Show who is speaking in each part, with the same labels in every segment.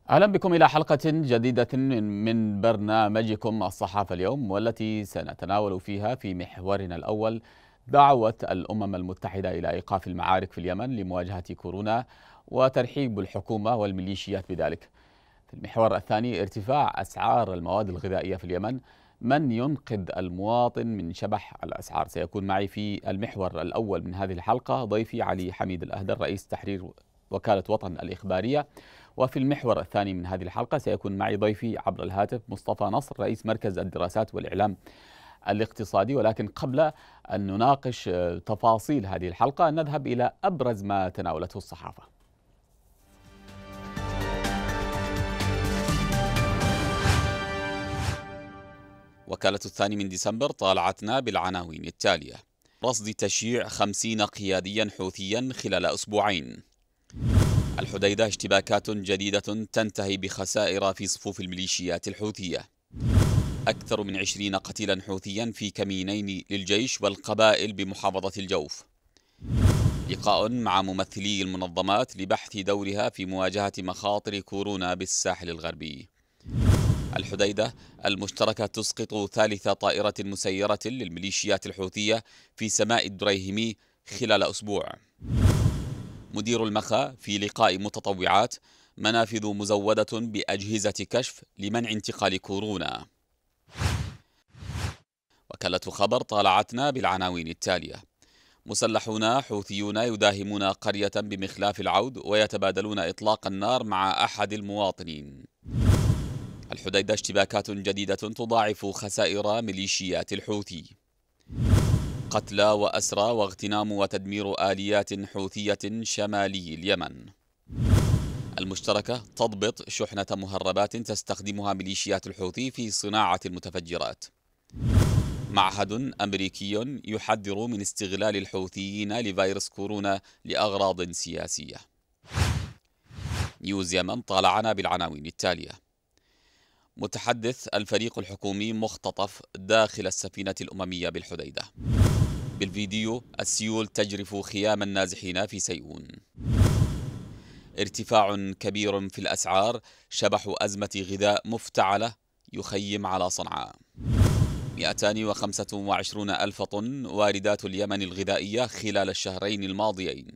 Speaker 1: أهلا بكم إلى حلقة جديدة من برنامجكم الصحافة اليوم، والتي سنتناول فيها في محورنا الأول دعوة الأمم المتحدة إلى إيقاف المعارك في اليمن لمواجهة كورونا وترحيب الحكومة والميليشيات بذلك. في المحور الثاني ارتفاع أسعار المواد الغذائية في اليمن، من ينقذ المواطن من شبح الأسعار؟ سيكون معي في المحور الأول من هذه الحلقة ضيفي علي حميد الأهدر، رئيس تحرير وكالة وطن الإخبارية. وفي المحور الثاني من هذه الحلقة سيكون معي ضيفي عبر الهاتف مصطفى نصر، رئيس مركز الدراسات والإعلام الاقتصادي. ولكن قبل أن نناقش تفاصيل هذه الحلقة نذهب إلى أبرز ما تناولته الصحافة. وكالة الثاني من ديسمبر طالعتنا بالعناوين التالية: رصد تشييع 50 قياديا حوثيا خلال أسبوعين. الحديدة اشتباكات جديدة تنتهي بخسائر في صفوف الميليشيات الحوثية. أكثر من 20 قتيلا حوثيا في كمينين للجيش والقبائل بمحافظة الجوف. لقاء مع ممثلي المنظمات لبحث دورها في مواجهة مخاطر كورونا بالساحل الغربي. الحديدة المشتركة تسقط ثالث طائرة مسيرة للميليشيات الحوثية في سماء الدريهمي خلال أسبوع. مدير المخا في لقاء متطوعات: منافذ مزودة بأجهزة كشف لمنع انتقال كورونا. وكالة خبر طالعتنا بالعناوين التالية: مسلحون حوثيون يداهمون قرية بمخلاف العود ويتبادلون إطلاق النار مع أحد المواطنين. الحديدة اشتباكات جديدة تضاعف خسائر ميليشيات الحوثي. قتلى وأسرى واغتنام وتدمير آليات حوثية شمالي اليمن. المشتركة تضبط شحنة مهربات تستخدمها ميليشيات الحوثي في صناعة المتفجرات. معهد أمريكي يحذر من استغلال الحوثيين لفيروس كورونا لأغراض سياسية. نيوز يمن طالعنا بالعناوين التالية: متحدث الفريق الحكومي مختطف داخل السفينة الأممية بالحديدة. بالفيديو: السيول تجرف خيام النازحين في سيئون. ارتفاع كبير في الأسعار شبح أزمة غذاء مفتعلة يخيم على صنعاء. 225 ألف طن واردات اليمن الغذائية خلال الشهرين الماضيين.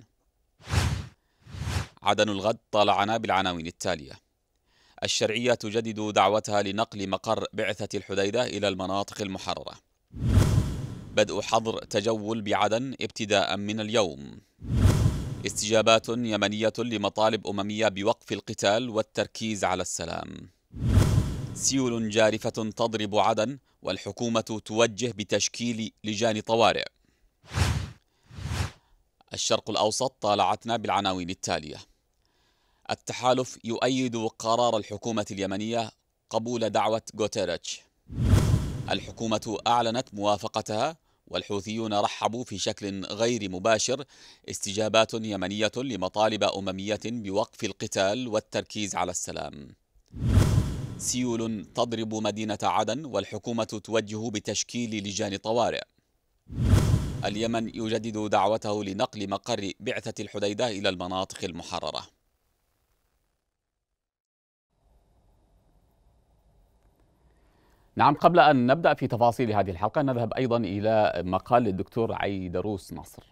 Speaker 1: عدن الغد طالعنا بالعناوين التالية: الشرعية تجدد دعوتها لنقل مقر بعثة الحديدة إلى المناطق المحررة. بدء حظر تجول بعدن ابتداء من اليوم. استجابات يمنية لمطالب أممية بوقف القتال والتركيز على السلام. سيول جارفة تضرب عدن والحكومة توجه بتشكيل لجان طوارئ. الشرق الأوسط طالعتنا بالعناوين التالية: التحالف يؤيد قرار الحكومة اليمنية قبول دعوة غوتيريتش. الحكومة أعلنت موافقتها والحوثيون رحبوا في شكل غير مباشر. استجابات يمنية لمطالب أممية بوقف القتال والتركيز على السلام. سيول تضرب مدينة عدن والحكومة توجه بتشكيل لجان طوارئ. اليمن يجدد دعوته لنقل مقر بعثة الحديدة إلى المناطق المحررة. نعم، قبل أن نبدأ في تفاصيل هذه الحلقة نذهب أيضا إلى مقال الدكتور عيدروس نصر.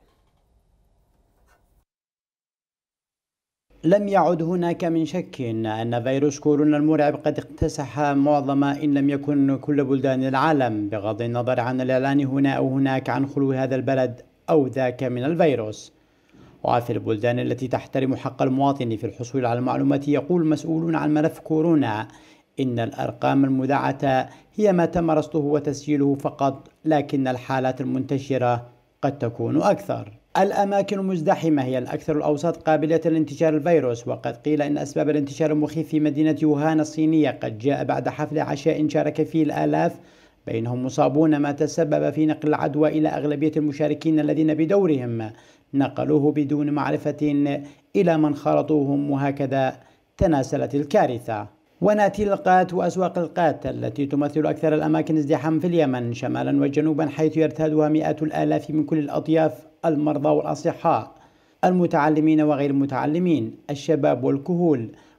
Speaker 2: لم يعد هناك من شك أن فيروس كورونا المرعب قد اكتسح معظم إن لم يكن كل بلدان العالم، بغض النظر عن الإعلان هنا أو هناك عن خلو هذا البلد أو ذاك من الفيروس. وفي البلدان التي تحترم حق المواطن في الحصول على المعلومات، يقول مسؤولون عن ملف كورونا إن الأرقام المذاعة هي ما تم رصده وتسجيله فقط، لكن الحالات المنتشرة قد تكون أكثر. الأماكن المزدحمة هي الأكثر الأوساط قابلية لانتشار الفيروس، وقد قيل إن أسباب الانتشار المخيف في مدينة يوهان الصينية قد جاء بعد حفل عشاء شارك فيه الآلاف بينهم مصابون، ما تسبب في نقل العدوى إلى أغلبية المشاركين الذين بدورهم نقلوه بدون معرفة إلى من خالطوهم، وهكذا تناسلت الكارثة. وناتي للقات وأسواق القات التي تمثل أكثر الأماكن ازدحاما في اليمن شمالا وجنوبا، حيث يرتادها مئات الآلاف من كل الأطياف: المرضى والأصحاء، المتعلمين وغير المتعلمين، الشباب والكهول،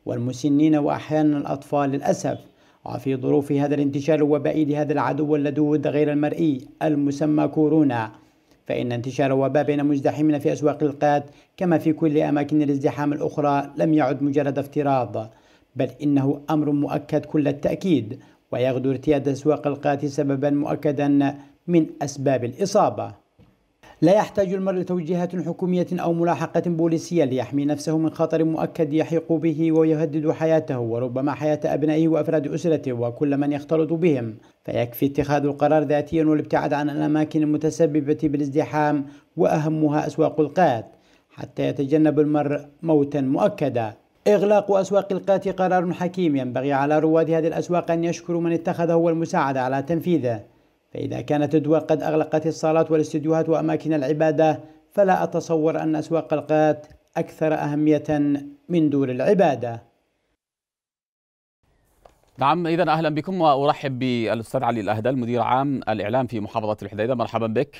Speaker 2: والمسنين وأحيانا الأطفال للأسف. وفي ظروف هذا الانتشار الوبائي لهذا العدو اللدود غير المرئي المسمى كورونا، فإن انتشار الوباء بين مزدحمين في أسواق القات كما في كل أماكن الازدحام الأخرى لم يعد مجرد افتراض، بل إنه أمر مؤكد كل التأكيد، ويغدو ارتياد أسواق القات سببا مؤكدا من أسباب الإصابة. لا يحتاج المرء لتوجيهات حكومية أو ملاحقة بوليسية ليحمي نفسه من خطر مؤكد يحيق به ويهدد حياته وربما حياة أبنائه وأفراد أسرته وكل من يختلط بهم، فيكفي اتخاذ القرار ذاتيا والابتعاد عن الأماكن المتسببة بالازدحام وأهمها أسواق القات حتى يتجنب المرء موتا مؤكدا. إغلاق أسواق القات قرار حكيم، ينبغي على رواد هذه الأسواق أن يشكروا من اتخذه والمساعدة على تنفيذه، فإذا كانت الدول قد أغلقت الصالات والاستديوهات وأماكن العبادة فلا أتصور أن أسواق القات أكثر أهمية من دور العبادة.
Speaker 1: نعم، إذا أهلا بكم، وأرحب بالأستاذ علي الأهدل مدير عام الإعلام في محافظة الحديدة. مرحبا بك.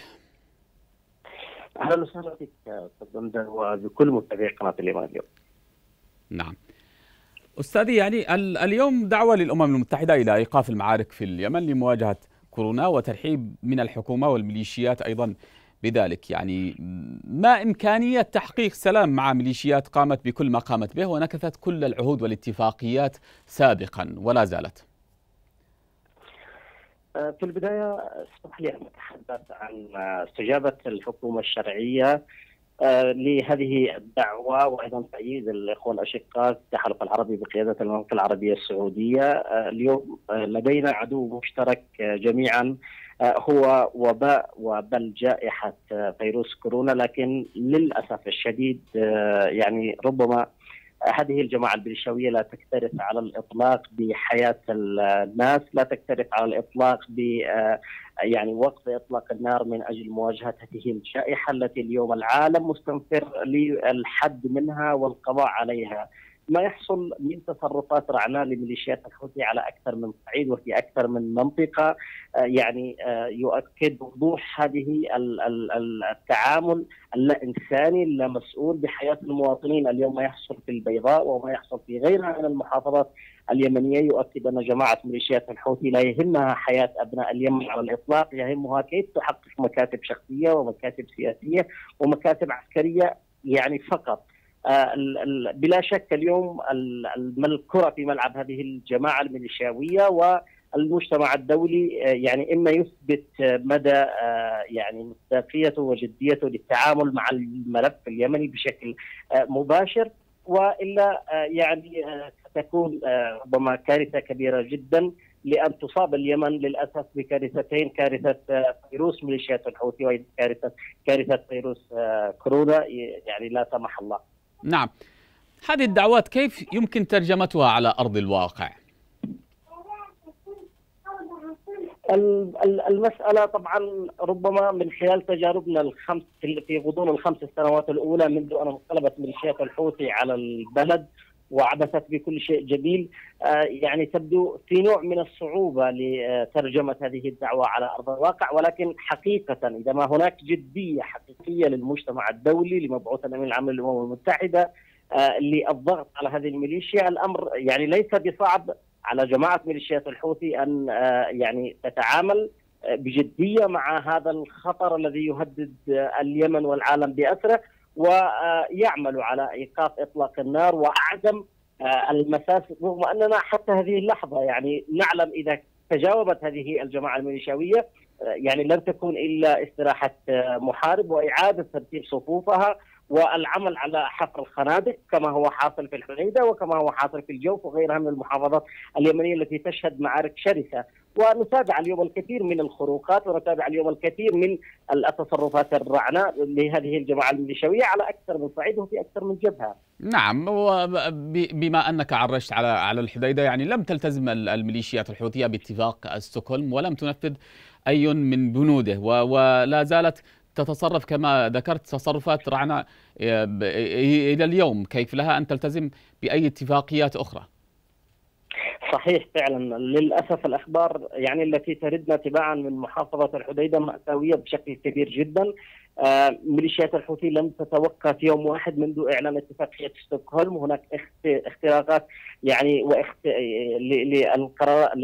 Speaker 3: أهلا وسهلا بك أستاذ وبكل متابعي قناة اليمن اليوم.
Speaker 1: نعم أستاذي، يعني اليوم دعوة للأمم المتحدة إلى إيقاف المعارك في اليمن لمواجهة كورونا وترحيب من الحكومة والميليشيات أيضا بذلك، يعني ما إمكانية تحقيق سلام مع ميليشيات قامت بكل ما قامت به ونكثت كل العهود والاتفاقيات سابقا ولا زالت؟
Speaker 3: في البداية اسمح لي أن أتحدث عن استجابة الحكومة الشرعية لهذه الدعوة، وأيضا تأييد الإخوة الأشقاء التحالف العربي بقيادة المملكة العربية السعودية. اليوم لدينا عدو مشترك جميعا هو وباء وبل جائحة فيروس كورونا، لكن للأسف الشديد يعني ربما هذه الجماعة البلشوية لا تكترث على الإطلاق بحياة الناس، لا تكترث على الإطلاق ب يعني وقف إطلاق النار من أجل مواجهة هذه الجائحة التي اليوم العالم مستنفر للحد منها والقضاء عليها. ما يحصل من تصرفات رعناء لميليشيات الحوثي على أكثر من صعيد وفي أكثر من منطقة يعني يؤكد وضوح هذه التعامل اللا إنساني اللا مسؤول بحياة المواطنين. اليوم ما يحصل في البيضاء وما يحصل في غيرها من المحافظات اليمنية يؤكد أن جماعة ميليشيات الحوثي لا يهمها حياة أبناء اليمن على الإطلاق، يهمها كيف تحقق مكاسب شخصية ومكاسب سياسية ومكاسب عسكرية يعني فقط. بلا شك اليوم الكرة في ملعب هذه الجماعة الميليشياوية، والمجتمع الدولي يعني إما يثبت مدى يعني مصداقيته وجديته للتعامل مع الملف اليمني بشكل مباشر، وإلا يعني ستكون ربما كارثة كبيرة جدا، لأن تصاب اليمن للأسف بكارثتين: كارثة فيروس ميليشيات الحوثي وكارثة فيروس كورونا يعني لا سمح الله.
Speaker 1: نعم، هذه الدعوات كيف يمكن ترجمتها على أرض الواقع؟
Speaker 3: المسألة طبعا ربما من خلال تجاربنا الخمس في غضون الخمس سنوات الأولى منذ أن انقلبت ميليشيات الحوثي على البلد وعبثت بكل شيء جميل، يعني تبدو في نوع من الصعوبة لترجمة هذه الدعوة على أرض الواقع. ولكن حقيقة إذا ما هناك جدية حقيقية للمجتمع الدولي لمبعوث الأمين العام للأمم المتحدة للضغط على هذه الميليشيا، الأمر يعني ليس بصعب على جماعة ميليشيات الحوثي أن يعني تتعامل بجدية مع هذا الخطر الذي يهدد اليمن والعالم بأسره، ويعملوا على إيقاف إطلاق النار وعدم المساس، رغم أننا حتى هذه اللحظة يعني نعلم إذا تجاوبت هذه الجماعة الميليشياوية يعني لن تكون إلا استراحة محارب وإعادة ترتيب صفوفها والعمل على حفر الخنادق كما هو حاصل في الحديدة وكما هو حاصل في الجوف وغيرها من المحافظات اليمنية التي تشهد معارك شرسة. ونتابع اليوم الكثير من الخروقات ونتابع اليوم الكثير من التصرفات الرعناء لهذه الجماعة الميليشياوية على أكثر من صعيد وفي أكثر من جبهة.
Speaker 1: نعم، بما أنك عرجت على الحديدة، يعني لم تلتزم الميليشيات الحوثية باتفاق ستوكهولم ولم تنفذ أي من بنوده، ولا زالت تتصرف كما ذكرت تصرفات رعناء إلى اليوم. كيف لها أن تلتزم بأي اتفاقيات أخرى؟
Speaker 3: صحيح فعلا، للأسف الأخبار يعني التي تردنا تباعا من محافظة الحديدة مأساوية بشكل كبير جدا. ميليشيات الحوثي لم تتوقف يوم واحد منذ إعلان اتفاقية ستوكهولم. هناك اختراقات يعني للقرار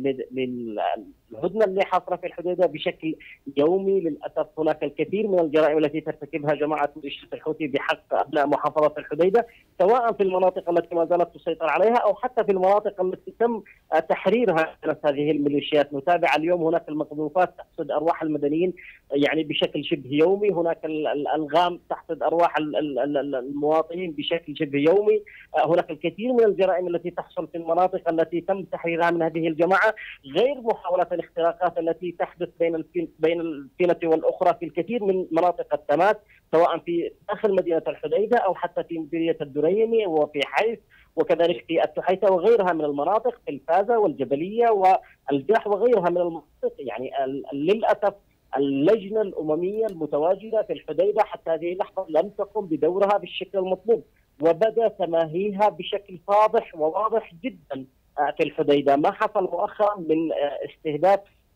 Speaker 3: للهدنة اللي حاصلة في الحديدة بشكل يومي. للأسف هناك الكثير من الجرائم التي ترتكبها جماعة ميليشيات الحوثي بحق أبناء محافظة الحديدة، سواء في المناطق التي ما زالت تسيطر عليها أو حتى في المناطق التي تم تحريرها من هذه الميليشيات. نتابع اليوم هناك المقذوفات تحصد أرواح المدنيين يعني بشكل شبه يومي، هناك الألغام تحصد أرواح المواطنين بشكل شبه يومي، هناك الكثير من الجرائم التي تحصل في المناطق التي تم تحريرها من هذه الجماعة، غير محاولات الاختراقات التي تحدث بين الفينة والأخرى في الكثير من مناطق التماس، سواء في داخل مدينة الحديدة أو حتى في مديرية الدريمي وفي حيث، وكذلك في التحيتة وغيرها من المناطق، في الفازة والجبلية والجح وغيرها من المناطق. يعني للأسف اللجنة الأممية المتواجدة في الحديدة حتى هذه اللحظة لم تقم بدورها بالشكل المطلوب، وبدأ تماهيها بشكل فاضح وواضح جدا في الحديدة. ما حصل مؤخرا من استهداف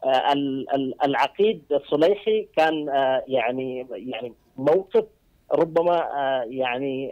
Speaker 3: العقيد الصليحي كان يعني موقف ربما يعني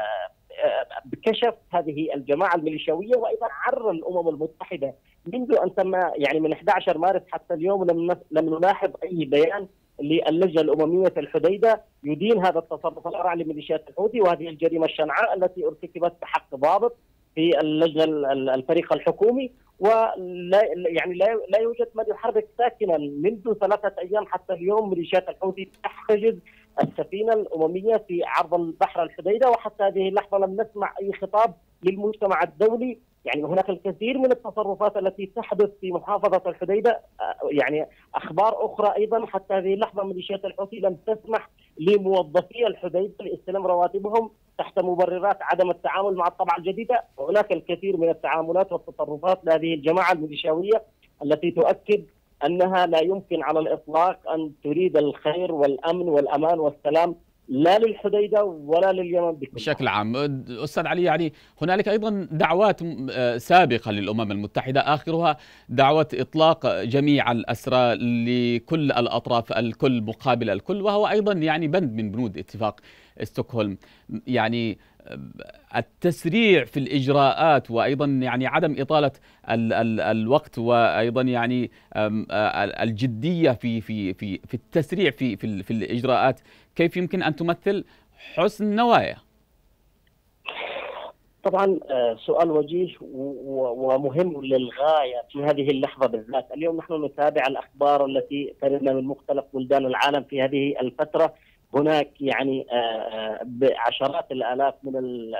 Speaker 3: بكشف هذه الجماعة الميليشياوية، وأيضا عرى الأمم المتحدة منذ أن تم يعني من 11 مارس حتى اليوم لم نلاحظ أي بيان للجنة الأممية في الحديدة يدين هذا التصرف الأرعى لميليشيات الحوثي وهذه الجريمة الشنعاء التي ارتكبت بحق ضابط في اللجنة الفريق الحكومي. ولا يعني لا يوجد من يحرك ساكنا منذ 3 أيام حتى اليوم. ميليشيات الحوثي تحتجز السفينة الأممية في عرض البحر الحديدة، وحتى هذه اللحظة لم نسمع أي خطاب للمجتمع الدولي. يعني هناك الكثير من التصرفات التي تحدث في محافظة الحديدة، يعني أخبار أخرى أيضا حتى هذه اللحظة ميليشيات الحوثي لم تسمح لموظفي الحديدة لاستلام رواتبهم تحت مبررات عدم التعامل مع الطبعة الجديدة. هناك الكثير من التعاملات والتصرفات لهذه الجماعة الميليشياوية التي تؤكد أنها لا يمكن على الإطلاق أن تريد الخير والأمن والأمان والسلام لا للحديدة ولا لليمن
Speaker 1: بشكل عام. أستاذ علي، يعني هنالك أيضا دعوات سابقة للأمم المتحدة، آخرها دعوة إطلاق جميع الأسرى لكل الأطراف، الكل مقابل الكل، وهو أيضا يعني بند من بنود اتفاق ستوكهولم. يعني التسريع في الإجراءات وأيضا يعني عدم إطالة الوقت وأيضا يعني الجدية في التسريع في الإجراءات، كيف يمكن أن تمثل حسن نوايا؟
Speaker 3: طبعا سؤال وجيه ومهم للغاية في هذه اللحظة بالذات. اليوم نحن نتابع الأخبار التي تردنا من مختلف بلدان العالم في هذه الفترة. هناك يعني بعشرات الآلاف من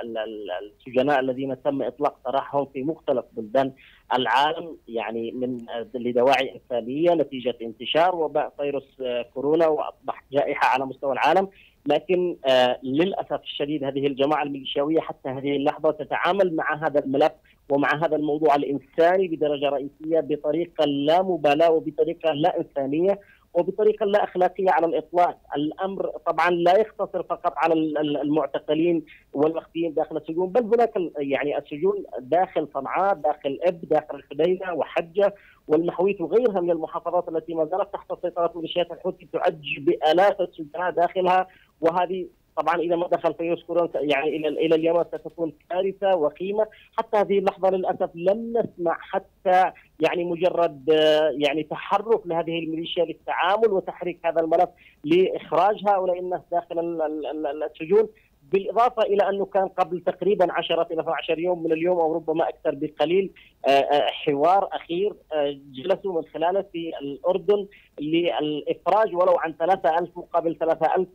Speaker 3: السجناء الذين تم إطلاق سراحهم في مختلف بلدان العالم، يعني من لدواعي إنسانية نتيجة انتشار وباء فيروس كورونا وأصبح جائحة على مستوى العالم. لكن للأسف الشديد هذه الجماعة الميليشياوية حتى هذه اللحظة تتعامل مع هذا الملف ومع هذا الموضوع الإنساني بدرجة رئيسية بطريقة لا مبالاة وبطريقة لا إنسانية وبطريقة لا أخلاقية على الإطلاق. الأمر طبعا لا يقتصر فقط على المعتقلين والمخفيين داخل السجون، بل هناك يعني السجون داخل صنعاء، داخل إب، داخل الحديدة وحجة والمحويت وغيرها من المحافظات التي ما زالت تحت سيطرة ميليشيات الحوثي تعج بآلاف السجناء داخلها. وهذه طبعا اذا ما دخل فيروس كورونا يعني الى اليمن ستكون كارثه وخيمه. حتى هذه اللحظه للاسف لم نسمع حتى يعني مجرد يعني تحرك لهذه الميليشيا للتعامل وتحريك هذا الملف لاخراج هؤلاء الناس داخل السجون. بالإضافة إلى أنه كان قبل تقريبا 10 إلى 12 يوم من اليوم أو ربما أكثر بقليل حوار أخير جلسوا من خلاله في الأردن للإفراج ولو عن 3000 مقابل 3000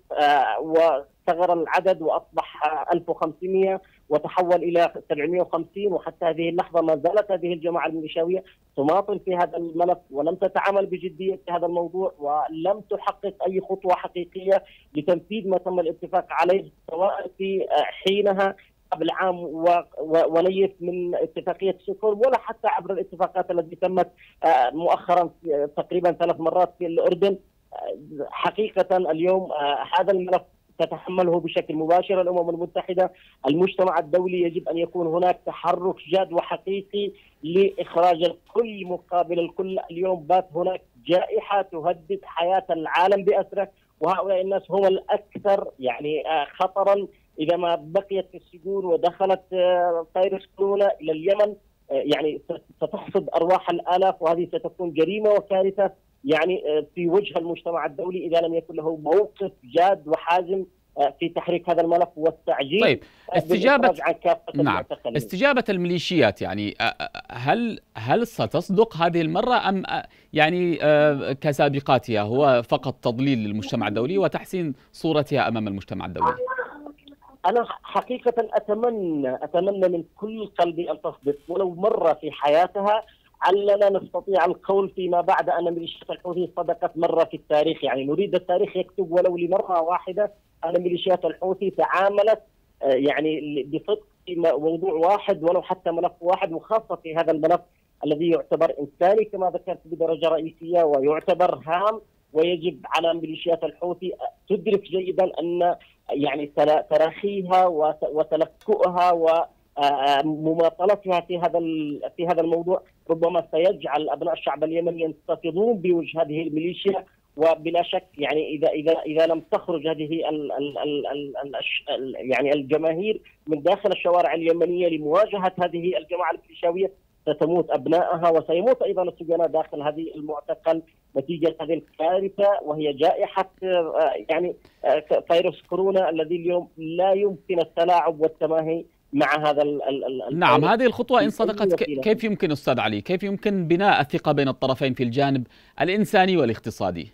Speaker 3: وصغر العدد وأصبح 1500 وتحول إلى 750. وحتى هذه اللحظة ما زالت هذه الجماعة الميليشياوية تماطل في هذا الملف ولم تتعامل بجدية في هذا الموضوع ولم تحقق أي خطوة حقيقية لتنفيذ ما تم الاتفاق عليه سواء في حينها قبل عام ونيف من اتفاقية ستوكهولم ولا حتى عبر الاتفاقات التي تمت مؤخرا تقريبا 3 مرات في الأردن. حقيقة اليوم هذا الملف تتحمله بشكل مباشر الأمم المتحدة. المجتمع الدولي يجب أن يكون هناك تحرك جاد وحقيقي لإخراج الكل مقابل الكل. اليوم بات هناك جائحة تهدد حياة العالم بأسره وهؤلاء الناس هم الأكثر يعني خطرا إذا ما بقيت في السجون ودخلت فيروس كورونا إلى اليمن. يعني ستحصد أرواح الآلاف، وهذه ستكون جريمة وكارثة يعني في وجه المجتمع الدولي إذا لم يكن له موقف جاد وحازم في تحريك هذا الملف والتعجيل.
Speaker 1: طيب،
Speaker 3: نعم،
Speaker 1: استجابة الميليشيات يعني هل ستصدق هذه المرة أم يعني كسابقاتها هو فقط تضليل للمجتمع الدولي وتحسين صورتها أمام المجتمع الدولي؟
Speaker 3: أنا حقيقة أتمنى من كل قلبي أن تصدق ولو مرة في حياتها، علنا نستطيع القول فيما بعد أن ميليشيات الحوثي صدقت مرة في التاريخ. يعني نريد التاريخ يكتب ولو لمرة واحدة أن ميليشيات الحوثي تعاملت يعني بصدق في موضوع واحد ولو حتى ملف واحد، وخاصة في هذا الملف الذي يعتبر إنساني كما ذكرت بدرجة رئيسية ويعتبر هام. ويجب على ميليشيات الحوثي تدرك جيدا أن يعني تراخيها وتلكؤها ومماطلتها في هذا الموضوع ربما سيجعل أبناء الشعب اليمني ينتفضون بوجه هذه الميليشيا. وبلا شك يعني إذا لم تخرج هذه يعني الجماهير من داخل الشوارع اليمنية لمواجهة هذه الجماعة الميليشياوية ستموت أبنائها وسيموت أيضا السجناء داخل هذه المعتقل نتيجة هذه الكارثة، وهي جائحة يعني فيروس كورونا الذي اليوم لا يمكن التلاعب والتماهي مع هذا
Speaker 1: نعم، هذه الخطوة إن صدقت كيف يمكن أستاذ علي، كيف يمكن بناء الثقة بين الطرفين في الجانب الإنساني والاقتصادي؟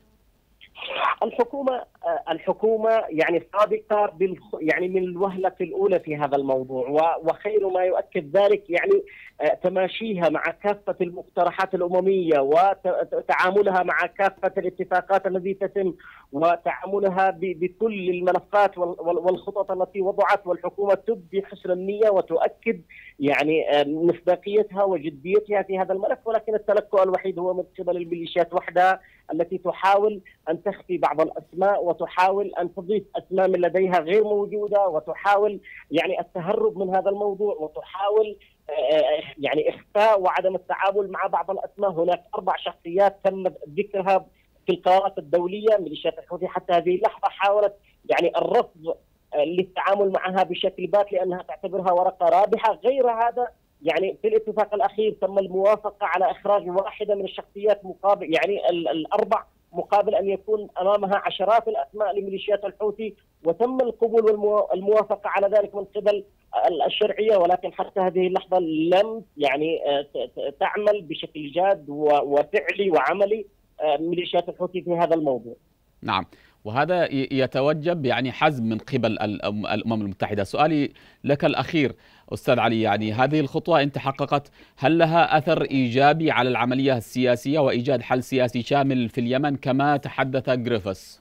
Speaker 3: الحكومة يعني صادقة يعني من الوهلة الأولى في هذا الموضوع، وخير ما يؤكد ذلك يعني تماشيها مع كافة المقترحات الأممية وتعاملها مع كافة الاتفاقات التي تتم وتعاملها بكل الملفات والخطط التي وضعت. والحكومة تبدي حسن النية وتؤكد يعني مصداقيتها وجديتها في هذا الملف، ولكن التلكؤ الوحيد هو من قبل الميليشيات وحدها التي تحاول أن تخفي بعض الأسماء وتحاول أن تضيف أسماء من لديها غير موجودة وتحاول يعني التهرب من هذا الموضوع وتحاول يعني إخفاء وعدم التعامل مع بعض الأسماء. هناك 4 شخصيات تم ذكرها في القرارات الدولية. ميليشيات الحوثي حتى هذه اللحظة حاولت يعني الرفض للتعامل معها بشكل بات لأنها تعتبرها ورقة رابحة. غير هذا يعني في الاتفاق الأخير تم الموافقة على إخراج واحدة من الشخصيات مقابل يعني ال4 مقابل أن يكون أمامها عشرات الأسماء لميليشيات الحوثي، وتم القبول والموافقة على ذلك من قبل الشرعية، ولكن حتى هذه اللحظة لم يعني تعمل بشكل جاد وفعلي وعملي ميليشيات الحوثي في هذا الموضوع.
Speaker 1: نعم، وهذا يتوجب يعني حزم من قبل الأمم المتحدة. سؤالي لك الأخير أستاذ علي، يعني هذه الخطوة إن تحققت هل لها أثر إيجابي على العملية السياسية وإيجاد حل سياسي شامل في اليمن كما تحدث غريفيث؟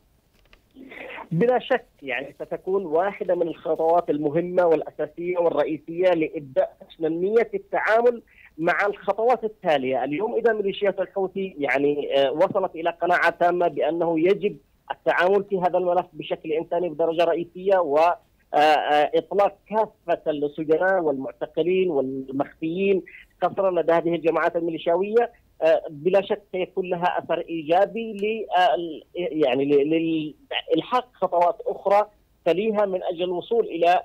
Speaker 3: بلا شك يعني ستكون واحدة من الخطوات المهمة والأساسية والرئيسية لإبداء حسن النية في التعامل مع الخطوات التالية. اليوم إذا ميليشيات الحوثي يعني وصلت إلى قناعة تامة بأنه يجب التعامل في هذا الملف بشكل إنساني بدرجة رئيسية وإطلاق كافة السجناء والمعتقلين والمخفيين قصرا لدى هذه الجماعات الميليشياوية، بلا شك سيكون لها أثر إيجابي يعني لإلحاق خطوات أخرى تليها من أجل الوصول إلى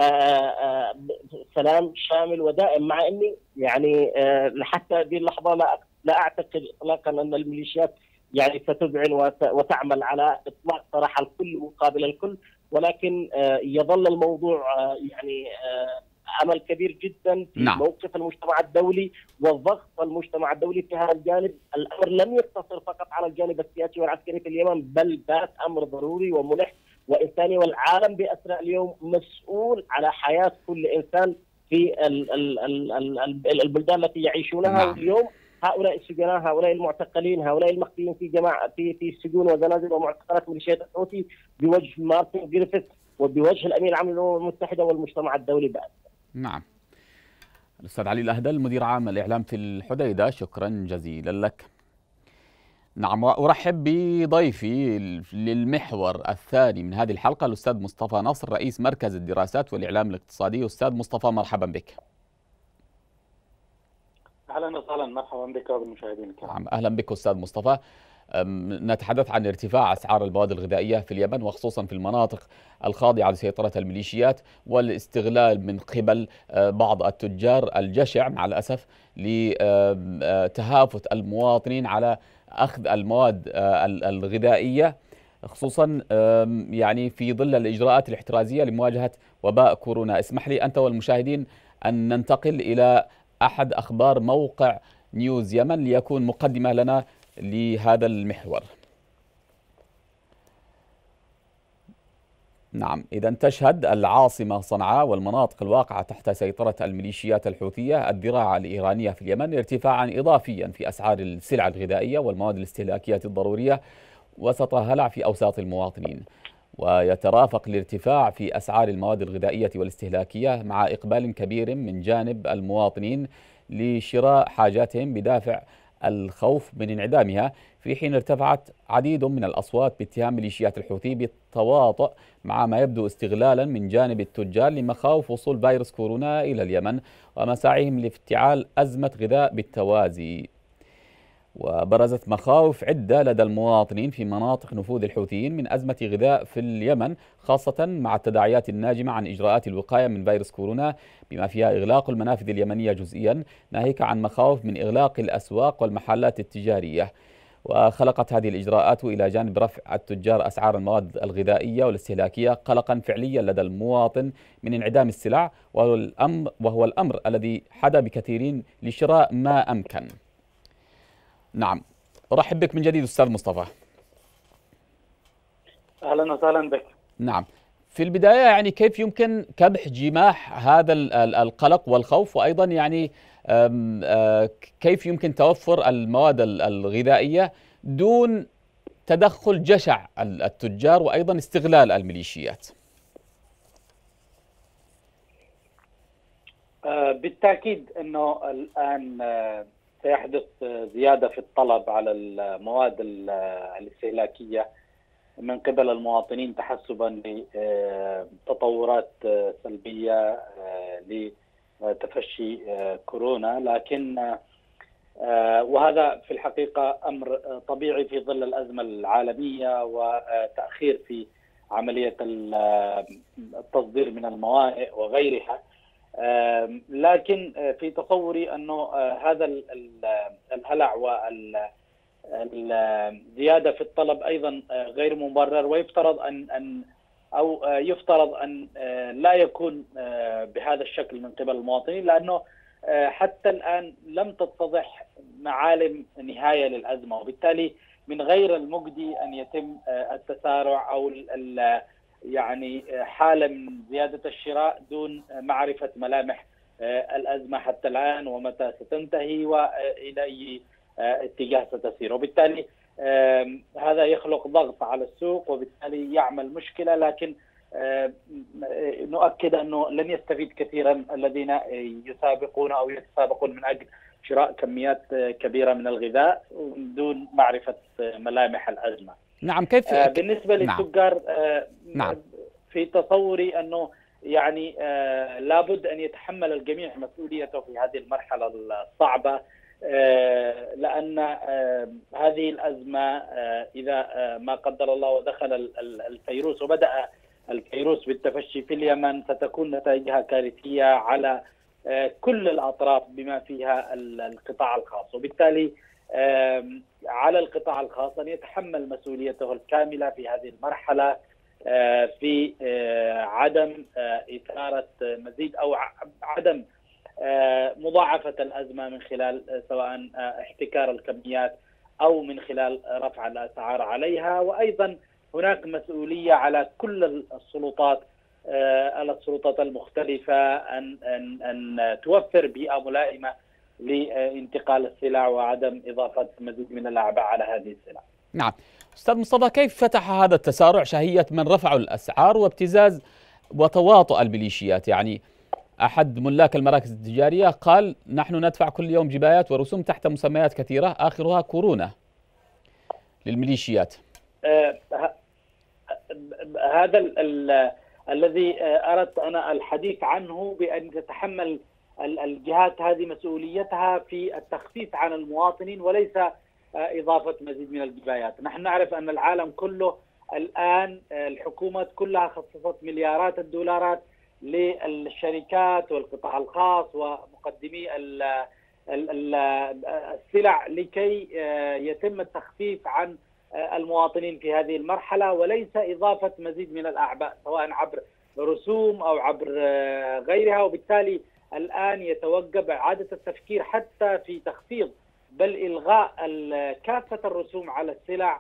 Speaker 3: سلام شامل ودائم. مع أني يعني حتى هذه اللحظة لا أعتقد إطلاقا أن الميليشيات يعني ستذعن وتعمل على إطلاق صراحة الكل مقابل الكل، ولكن يظل الموضوع يعني عمل كبير جدا في موقف المجتمع الدولي وضغط المجتمع الدولي في هذا الجانب. الأمر لم يقتصر فقط على الجانب السياسي والعسكري في اليمن، بل بات أمر ضروري وملح وإنساني، والعالم بأسرع اليوم مسؤول على حياة كل إنسان في البلدان التي يعيشونها. واليوم هؤلاء السجناء، هؤلاء المعتقلين، هؤلاء المخفيين في جماعة في السجون وزنازل ومعتقلات ميليشيات الحوثي بوجه مارتن غريفيث وبوجه الأمين العام للأمم المتحدة والمجتمع الدولي بعد.
Speaker 1: نعم. الأستاذ علي الأهدل مدير عام الإعلام في الحديدة، شكرا جزيلا لك. نعم، وأرحب بضيفي للمحور الثاني من هذه الحلقة الأستاذ مصطفى نصر رئيس مركز الدراسات والإعلام الاقتصادي. أستاذ مصطفى مرحبا بك.
Speaker 4: أهلا وسهلا، مرحبا بك وبالمشاهدين الكرام.
Speaker 1: نعم، أهلا بك أستاذ مصطفى. نتحدث عن ارتفاع أسعار المواد الغذائية في اليمن، وخصوصا في المناطق الخاضعة لسيطرة الميليشيات، والاستغلال من قبل بعض التجار الجشع مع الأسف لتهافت المواطنين على أخذ المواد الغذائية، خصوصا يعني في ظل الإجراءات الاحترازية لمواجهة وباء كورونا. اسمح لي أنت والمشاهدين أن ننتقل إلى أحد أخبار موقع نيوز يمن ليكون مقدمة لنا لهذا المحور. نعم، إذا تشهد العاصمة صنعاء والمناطق الواقعة تحت سيطرة الميليشيات الحوثية الذراع الإيرانية في اليمن ارتفاعا إضافيا في أسعار السلع الغذائية والمواد الاستهلاكية الضرورية وسط هلع في أوساط المواطنين. ويترافق الارتفاع في أسعار المواد الغذائية والاستهلاكية مع إقبال كبير من جانب المواطنين لشراء حاجاتهم بدافع الخوف من انعدامها، في حين ارتفعت عديد من الأصوات باتهام ميليشيات الحوثي بالتواطؤ مع ما يبدو استغلالا من جانب التجار لمخاوف وصول فيروس كورونا إلى اليمن ومساعيهم لافتعال أزمة غذاء بالتوازي. وبرزت مخاوف عدة لدى المواطنين في مناطق نفوذ الحوثيين من أزمة غذاء في اليمن، خاصة مع التداعيات الناجمة عن إجراءات الوقاية من فيروس كورونا بما فيها إغلاق المنافذ اليمنية جزئيا، ناهيك عن مخاوف من إغلاق الأسواق والمحلات التجارية. وخلقت هذه الإجراءات إلى جانب رفع التجار أسعار المواد الغذائية والاستهلاكية قلقا فعليا لدى المواطن من انعدام السلع، وهو الأمر الذي حدا بكثيرين لشراء ما أمكن. نعم، أرحب بك من جديد أستاذ مصطفى.
Speaker 4: أهلا وسهلا بك.
Speaker 1: نعم، في البداية يعني كيف يمكن كبح جماح هذا القلق والخوف، وأيضا يعني كيف يمكن توفر المواد الغذائية دون تدخل جشع التجار وأيضا استغلال الميليشيات؟
Speaker 4: بالتأكيد أنه الآن سيحدث زيادة في الطلب على المواد الاستهلاكية من قبل المواطنين تحسبا لتطورات سلبية لتفشي كورونا، لكن وهذا في الحقيقة أمر طبيعي في ظل الأزمة العالمية وتأخير في عملية التصدير من الموانئ وغيرها. لكن في تصوري أنه هذا الهلع والزيادة في الطلب أيضا غير مبرر، ويفترض يفترض أن لا يكون بهذا الشكل من قبل المواطنين، لأنه حتى الآن لم تتضح معالم نهاية للأزمة، وبالتالي من غير المجدي أن يتم التسارع أو يعني حالة من زيادة الشراء دون معرفة ملامح الأزمة حتى الآن ومتى ستنتهي وإلى أي اتجاه ستسير، وبالتالي هذا يخلق ضغط على السوق وبالتالي يعمل مشكلة. لكن نؤكد أنه لن يستفيد كثيرا الذين يسابقون أو يتسابقون من أجل شراء كميات كبيرة من الغذاء دون معرفة ملامح الأزمة.
Speaker 1: نعم، كيف
Speaker 4: بالنسبة للتجار؟
Speaker 1: نعم.
Speaker 4: في تصوري أنه يعني لابد أن يتحمل الجميع مسؤوليته في هذه المرحلة الصعبة، لأن هذه الأزمة إذا ما قدر الله ودخل الفيروس وبدأ الفيروس بالتفشي في اليمن ستكون نتائجها كارثية على كل الأطراف بما فيها القطاع الخاص، وبالتالي على القطاع الخاص أن يتحمل مسؤوليته الكاملة في هذه المرحلة في عدم إثارة مزيد أو عدم مضاعفة الأزمة من خلال سواء احتكار الكميات أو من خلال رفع الأسعار عليها. وأيضا هناك مسؤولية على كل السلطات المختلفة أن توفر بيئة ملائمة لانتقال السلع وعدم إضافة مزيد من الأعباء على هذه السلع.
Speaker 1: نعم، أستاذ مصطفى، كيف فتح هذا التسارع شهية من رفعوا الأسعار وابتزاز وتواطؤ الميليشيات؟ يعني أحد ملاك المراكز التجارية قال نحن ندفع كل يوم جبايات ورسوم تحت مسميات كثيرة آخرها كورونا للميليشيات.
Speaker 4: هذا الذي أردت أنا الحديث عنه، بأن تتحمل الجهات هذه مسؤوليتها في التخفيف عن المواطنين وليس إضافة مزيد من الجبايات. نحن نعرف أن العالم كله الآن الحكومات كلها خصصت مليارات الدولارات للشركات والقطاع الخاص ومقدمي السلع لكي يتم التخفيف عن المواطنين في هذه المرحلة، وليس إضافة مزيد من الأعباء سواء عبر رسوم أو عبر غيرها. وبالتالي الآن يتوجب إعادة التفكير حتى في تخفيض بل إلغاء كافة الرسوم على السلع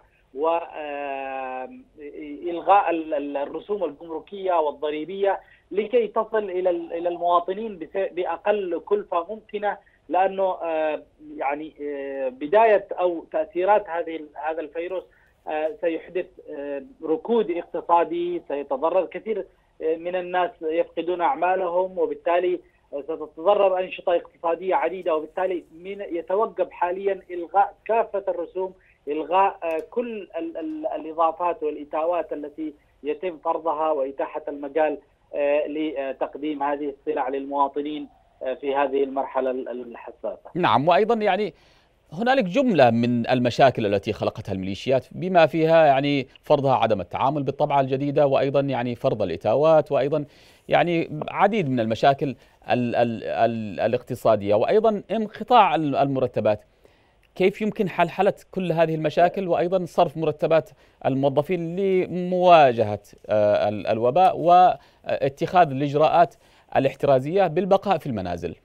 Speaker 4: وإلغاء الرسوم الجمركية والضريبية لكي تصل إلى المواطنين بأقل كلفة ممكنة، لأنه يعني بداية أو تأثيرات هذا الفيروس سيحدث ركود اقتصادي، سيتضرر كثير من الناس يفقدون أعمالهم، وبالتالي ستتضرر أنشطة اقتصادية عديدة، وبالتالي يتوجب حاليا إلغاء كافة الرسوم، إلغاء كل الإضافات والإتاوات التي يتم فرضها وإتاحة المجال لتقديم هذه السلع للمواطنين في هذه المرحلة الحساسة.
Speaker 1: نعم، وأيضا يعني هنالك جملة من المشاكل التي خلقتها الميليشيات بما فيها يعني فرضها عدم التعامل بالطبعة الجديدة، وأيضا يعني فرض الإتاوات، وأيضا يعني عديد من المشاكل الاقتصادية، وأيضا انقطاع المرتبات. كيف يمكن حلحلة كل هذه المشاكل وأيضا صرف مرتبات الموظفين لمواجهة الوباء واتخاذ الإجراءات الاحترازية بالبقاء في المنازل؟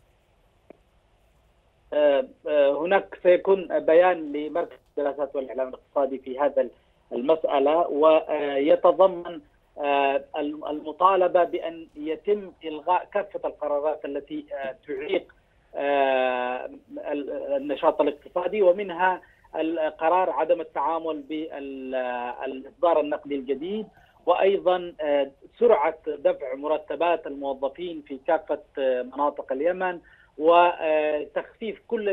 Speaker 4: هناك سيكون بيان لمركز الدراسات والإعلام الاقتصادي في هذا المسألة، ويتضمن المطالبة بأن يتم إلغاء كافة القرارات التي تعيق النشاط الاقتصادي، ومنها القرار عدم التعامل بالإصدار النقدي الجديد، وأيضا سرعة دفع مرتبات الموظفين في كافة مناطق اليمن، وتخفيف كل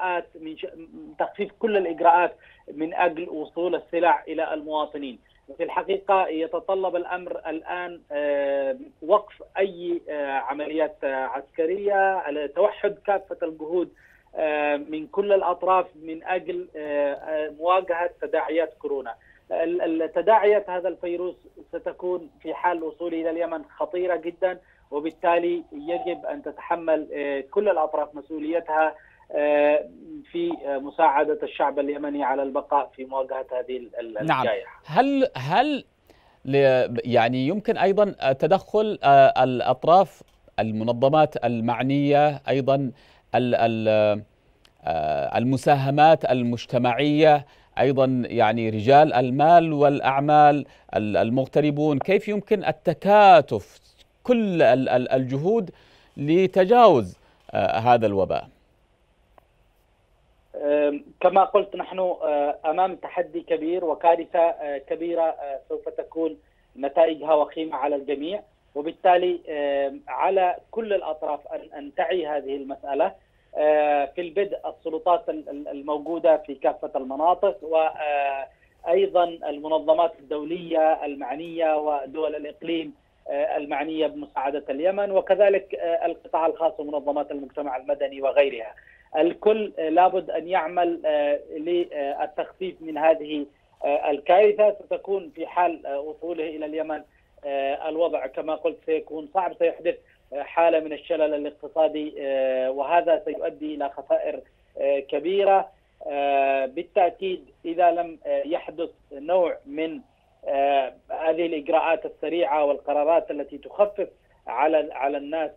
Speaker 4: الإجراءات من أجل وصول السلع إلى المواطنين. في الحقيقة يتطلب الأمر الآن وقف أي عمليات عسكرية، توحد كافة الجهود من كل الأطراف من أجل مواجهة تداعيات كورونا. تداعيات هذا الفيروس ستكون في حال وصوله إلى اليمن خطيرة جدا، وبالتالي يجب أن تتحمل كل الأطراف مسؤوليتها في مساعدة الشعب اليمني على البقاء في مواجهة هذه الجائحة.
Speaker 1: نعم. هل يعني يمكن أيضا تدخل الأطراف المنظمات المعنية، أيضا المساهمات المجتمعية، أيضا يعني رجال المال والأعمال المغتربون، كيف يمكن التكاتف كل الجهود لتجاوز هذا الوباء؟
Speaker 4: كما قلت نحن أمام تحدي كبير وكارثة كبيرة سوف تكون نتائجها وخيمة على الجميع، وبالتالي على كل الأطراف أن تعي هذه المسألة. في البدء السلطات الموجودة في كافة المناطق، وأيضا المنظمات الدولية المعنية ودول الإقليم المعنية بمساعدة اليمن، وكذلك القطاع الخاص ومنظمات المجتمع المدني وغيرها. الكل لابد أن يعمل للتخفيف من هذه الكارثة. ستكون في حال وصوله إلى اليمن الوضع كما قلت سيكون صعب، سيحدث حالة من الشلل الاقتصادي، وهذا سيؤدي إلى خسائر كبيرة. بالتأكيد إذا لم يحدث نوع من هذه الإجراءات السريعة والقرارات التي تخفف على الناس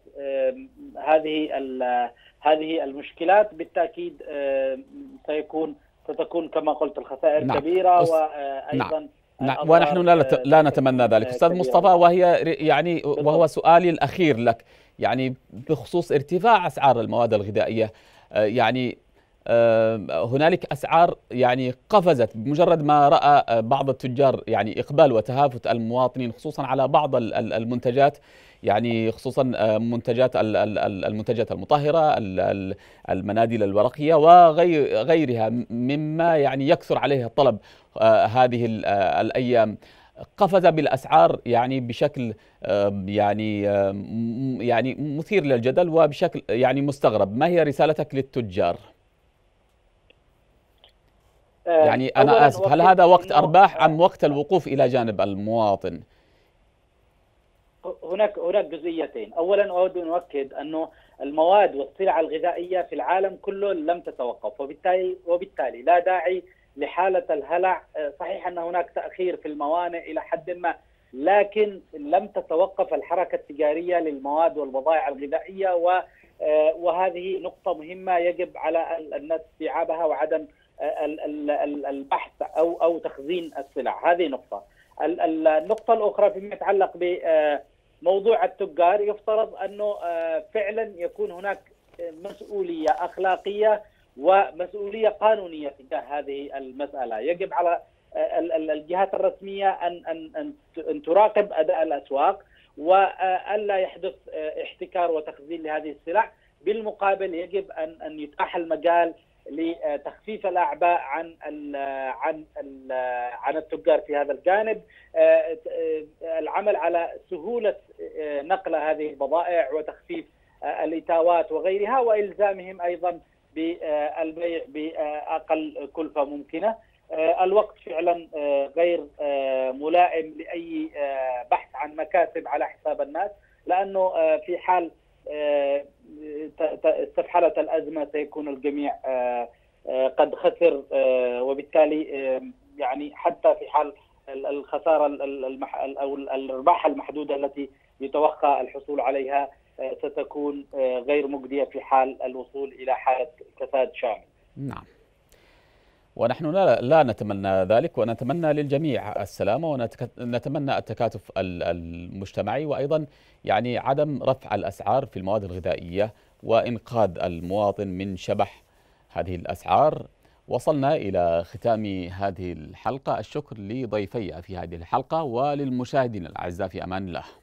Speaker 4: هذه المشكلات، بالتأكيد ستكون كما قلت الخسائر كبيرة، وأيضا
Speaker 1: ونحن لا نتمنى ذلك. أستاذ مصطفى، وهو سؤالي الأخير لك، يعني بخصوص ارتفاع أسعار المواد الغذائية، يعني هنالك أسعار يعني قفزت بمجرد ما رأى بعض التجار يعني إقبال وتهافت المواطنين خصوصا على بعض المنتجات، يعني خصوصا المنتجات المطهرة، المناديل الورقية وغيرها مما يعني يكثر عليه الطلب هذه الأيام. قفز بالأسعار يعني بشكل يعني مثير للجدل وبشكل يعني مستغرب. ما هي رسالتك للتجار؟ يعني أنا آسف، هل هذا وقت أرباح أم وقت الوقوف إلى جانب المواطن؟
Speaker 4: هناك جزئيتين. أولا أود أن أؤكد أنه المواد والسلع الغذائية في العالم كله لم تتوقف، وبالتالي لا داعي لحالة الهلع. صحيح أن هناك تأخير في الموانئ إلى حد ما، لكن لم تتوقف الحركة التجارية للمواد والبضائع الغذائية، وهذه نقطة مهمة يجب على الناس استيعابها وعدم البحث أو تخزين السلع. هذه نقطة. النقطة الأخرى فيما يتعلق بموضوع التجار، يفترض أنه فعلا يكون هناك مسؤولية أخلاقية ومسؤولية قانونية تجاه هذه المسألة. يجب على الجهات الرسمية أن تراقب أداء الأسواق وألا يحدث احتكار وتخزين لهذه السلع. بالمقابل يجب أن يتاح المجال لتخفيف الأعباء عن التجار في هذا الجانب، العمل على سهولة نقل هذه البضائع وتخفيف الإتاوات وغيرها، وإلزامهم أيضا بالبيع بأقل كلفة ممكنة. الوقت فعلا غير ملائم لأي بحث عن مكاسب على حساب الناس، لأنه في حال استفحلت الأزمة سيكون الجميع قد خسر، وبالتالي يعني حتى في حال الخسارة أو الأرباح المحدودة التي يتوقع الحصول عليها ستكون غير مجدية في حال الوصول إلى حالة كساد شامل.
Speaker 1: نعم، ونحن لا نتمنى ذلك، ونتمنى للجميع السلامة، ونتمنى التكاتف المجتمعي، وأيضا يعني عدم رفع الأسعار في المواد الغذائية وإنقاذ المواطن من شبح هذه الأسعار. وصلنا إلى ختام هذه الحلقة. الشكر لضيفي في هذه الحلقة وللمشاهدين الأعزاء، في أمان الله.